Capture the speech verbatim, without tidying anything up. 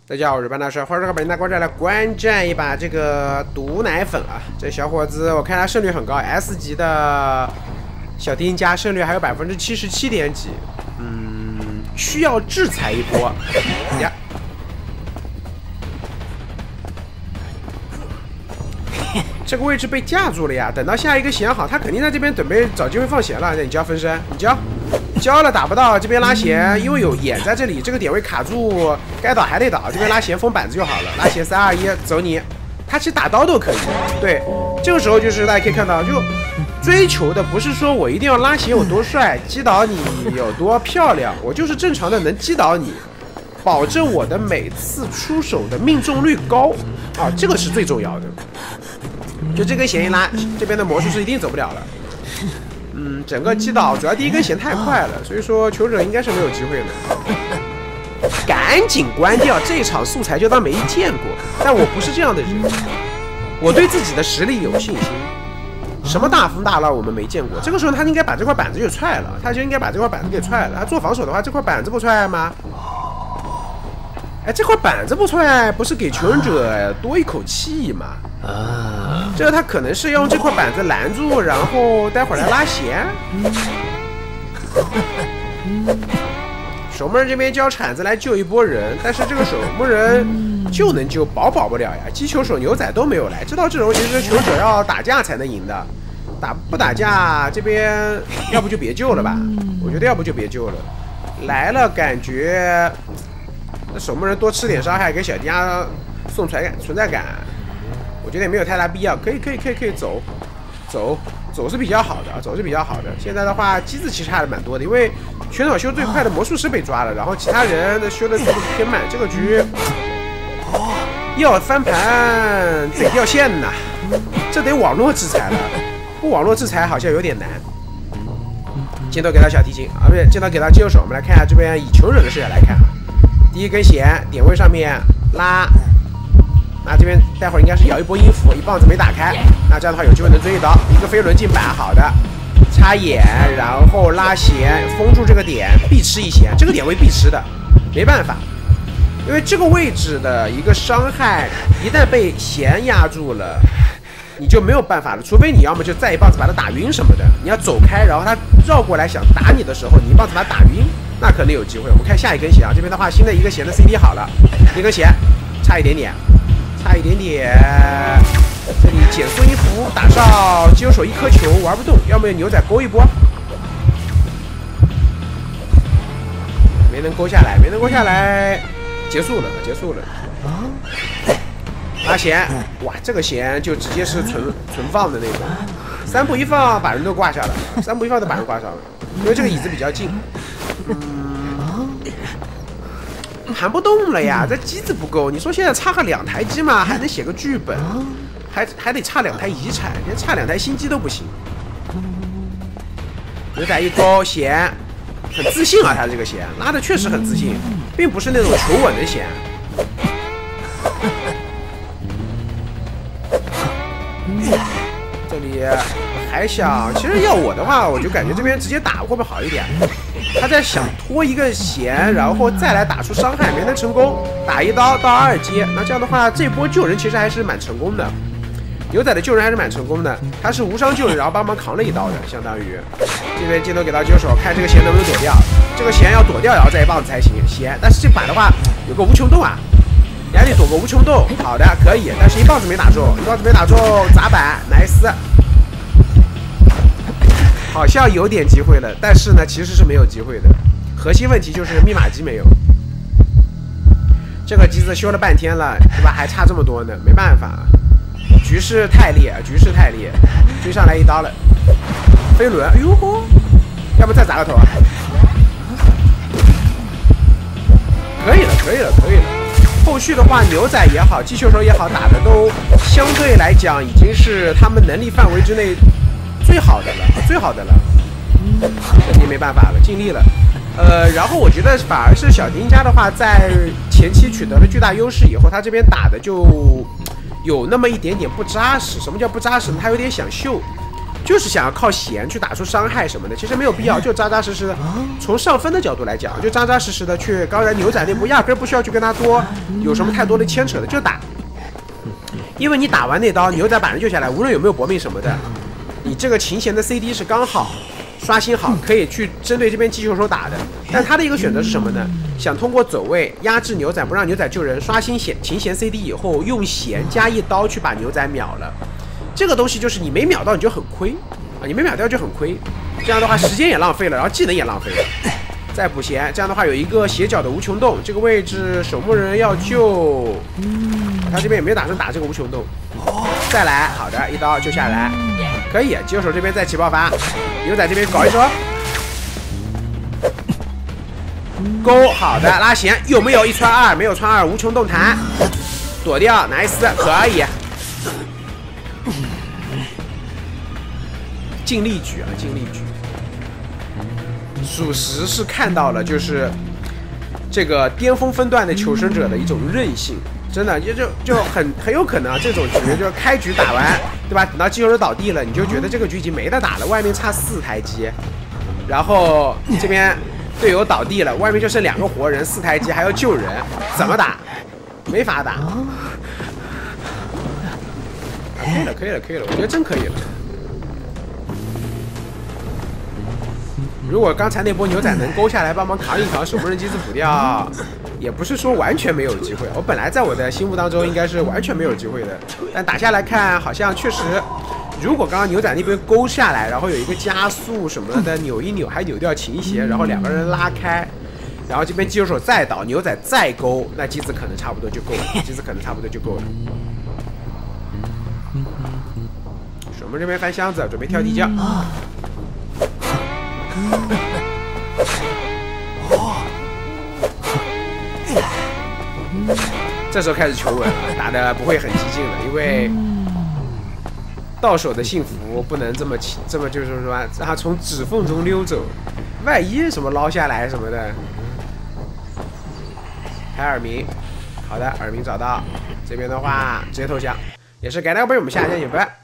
大家好，我是班大帅，欢迎这个本大观众来观战一把这个毒奶粉啊！这小伙子我看他胜率很高 ，S 级的小丁家胜率还有百分之七十七点几，嗯，需要制裁一波呀！这个位置被架住了呀！等到下一个弦好，他肯定在这边准备找机会放弦了。那你交分身，你交。 交了打不到，这边拉弦，因为有眼在这里，这个点位卡住，该倒还得倒，这边拉弦封板子就好了。拉弦三二一，走你。他其实打刀都可以，对，这个时候就是大家可以看到，就追求的不是说我一定要拉弦有多帅，击倒你有多漂亮，我就是正常的能击倒你，保证我的每次出手的命中率高啊，这个是最重要的。就这根弦一拉，这边的魔术师一定走不了了。 嗯，整个击倒主要第一根弦太快了，所以说求者应该是没有机会的。赶紧关掉这场素材，就当没见过。但我不是这样的人，我对自己的实力有信心。什么大风大浪我们没见过，这个时候他应该把这块板子就踹了，他就应该把这块板子给踹了。他做防守的话，这块板子不踹吗？哎，这块板子不踹，不是给求生者多一口气吗？ 啊，这个他可能是用这块板子拦住，然后待会儿来拉弦。守门人这边交铲子来救一波人，但是这个守门人就能救，保保不了呀。击球手牛仔都没有来，知道这种其实球者要打架才能赢的，打不打架这边要不就别救了吧，我觉得要不就别救了。来了感觉那守门人多吃点伤害，给小迪亚送存在存在感。 我觉得也没有太大必要，可以可以可以可以走，走走是比较好的，走是比较好的。现在的话，机子其实差的蛮多的，因为全场修最快的魔术师被抓了，然后其他人的修的速度偏慢。这个局要翻盘得掉线呐，这得网络制裁了，不网络制裁好像有点难。镜头给到小提琴啊，不是镜头给到击球手。我们来看一下这边以求者的视角来看啊，第一根弦点位上面拉。 那这边待会儿应该是摇一波音符，一棒子没打开，那这样的话有机会能追一刀，一个飞轮进板，好的，插眼，然后拉弦，封住这个点，必吃一弦，这个点位必吃的，没办法，因为这个位置的一个伤害，一旦被弦压住了，你就没有办法了，除非你要么就再一棒子把它打晕什么的，你要走开，然后他绕过来想打你的时候，你一棒子把它打晕，那可能有机会。我们看下一根弦啊，这边的话新的一个弦的 C D 好了，一根弦差一点点。 差一点点，这里减速音符打上击球手一颗球玩不动，要么牛仔勾一波，没能勾下来，没能勾下来，结束了，结束了。拉弦，哇，这个弦就直接是存存放的那种，三步一放把人都挂下了，三步一放都把人挂上了，因为这个椅子比较近。嗯。 盘不动了呀，这机子不够。你说现在差个两台机嘛，还能写个剧本，还还得差两台遗产，连差两台新机都不行。牛仔一勾弦，很自信啊，他这个弦拉的确实很自信，并不是那种求稳的弦。这里还想，其实要我的话，我就感觉这边直接打会不会好一点？ 他在想拖一个弦，然后再来打出伤害，没能成功，打一刀到二阶。那这样的话，这波救人其实还是蛮成功的。牛仔的救人还是蛮成功的，他是无伤救人，然后帮忙扛了一刀的，相当于。这边镜头给到击球手，看这个弦能不能躲掉。这个弦要躲掉，然后再一棒子才行。弦，但是这把的话有个无穷洞啊，你还得躲个无穷洞。好的，可以，但是一棒子没打中，一棒子没打中，砸板 ，nice。 好像有点机会了，但是呢，其实是没有机会的。核心问题就是密码机没有。这个机子修了半天了，对吧？还差这么多呢，没办法，局势太烈，局势太烈，追上来一刀了，飞轮，哎呦吼，要不再砸个头啊？可以了，可以了，可以了。后续的话，牛仔也好，击球手也好，打的都相对来讲已经是他们能力范围之内。 最好的了，最好的了，这你没办法了，尽力了。呃，然后我觉得反而是小丁家的话，在前期取得了巨大优势以后，他这边打的就有那么一点点不扎实。什么叫不扎实呢？他有点想秀， 就是想要靠弦去打出伤害什么的，其实没有必要，就扎扎实实的从上分的角度来讲，就扎扎实实的去。刚才牛仔那波压根不需要去跟他多有什么太多的牵扯的，就打。因为你打完那刀，牛仔把人救下来，无论有没有搏命什么的，你这个琴弦的 C D 是刚好刷新好，可以去针对这边击球手打的。但他的一个选择是什么呢？想通过走位压制牛仔，不让牛仔救人，刷新弦琴弦 C D 以后，用弦加一刀去把牛仔秒了。这个东西就是你没秒到你就很亏啊，你没秒掉就很亏。这样的话时间也浪费了，然后技能也浪费了。再补弦，这样的话有一个斜角的无穷洞，这个位置守墓人要救，他这边也没有打算打这个无穷洞。再来，好的，一刀救下来，可以。击球手这边再起爆发，牛仔这边搞一手，勾，好的，拉弦，有没有一穿二？没有穿二，无穷洞弹，躲掉 ，nice， 可以。尽力举啊，尽力举。属实是看到了，就是这个巅峰分段的求生者的一种韧性，真的就就就很很有可能啊，这种局就开局打完，对吧？等到击球手倒地了，你就觉得这个局已经没得打了，外面差四台机，然后这边队友倒地了，外面就剩两个活人，四台机还要救人，怎么打？没法打。啊，可以了，可以了，可以了，我觉得真可以了。如果刚才那波牛仔能勾下来帮忙扛一扛，守墓人机子补掉，也不是说完全没有机会。我本来在我的心目当中应该是完全没有机会的，但打下来看好像确实，如果刚刚牛仔那边勾下来，然后有一个加速什么的扭一扭，还扭掉琴弦，然后两个人拉开，然后这边击球手再倒，牛仔再勾，那机子可能差不多就够了，机子可能差不多就够了。守墓这边翻箱子，准备跳地窖。这时候开始求稳了，打的不会很激进了，因为到手的幸福不能这么这么就是说让他从指缝中溜走，万一什么捞下来什么的。开耳鸣，好的，耳鸣找到，这边的话直接投降，也是感谢各位，我们下期见，拜拜。